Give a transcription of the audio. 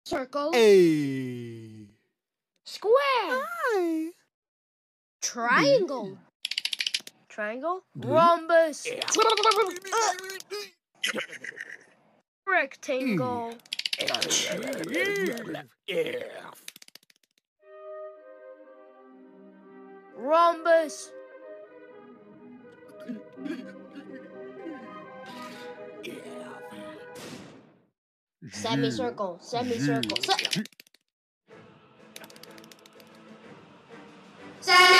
Circle. A. Square. I. Triangle. Triangle. D. Rhombus. F. Rectangle. F. Rhombus. Semicircle. Semicircle.